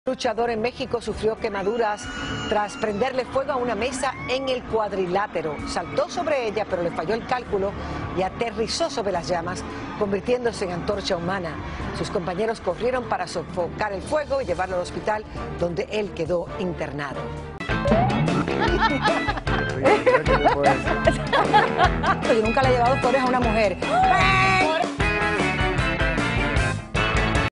Un luchador en México sufrió quemaduras tras prenderle fuego a una mesa en el Cuadrilátero. Saltó sobre ella, pero le falló el cálculo y aterrizó sobre las llamas, convirtiéndose en antorcha humana. Sus compañeros corrieron para sofocar el fuego y llevarlo al hospital, donde él quedó internado. Yo nunca le he llevado flores a una mujer.